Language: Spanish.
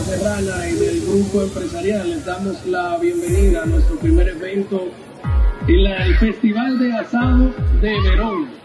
Serrana y del grupo empresarial. Les damos la bienvenida a nuestro primer evento en el Festival de Asado de Verón.